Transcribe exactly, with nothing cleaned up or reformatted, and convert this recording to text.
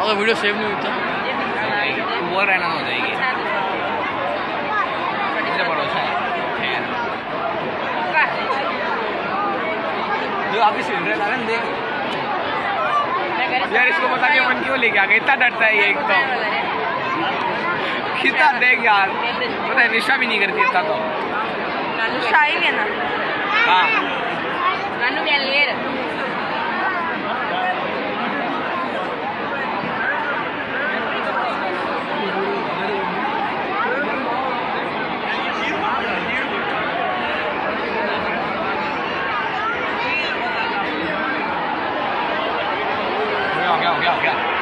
तो video save नहीं होता। बोल रहा है ना, हो जाएगी। इसे भरोसा है जो आपकी सिलेंडर लालन देख यार, इसको बता के मन क्यों लेके आ गया? इतना डरता है ये एक तो। कितना देख यार, पता है निशा भी नहीं करती इतना तो। शाही है ना। हाँ नानू क्या ले रहा? हो गया हो गया हो गया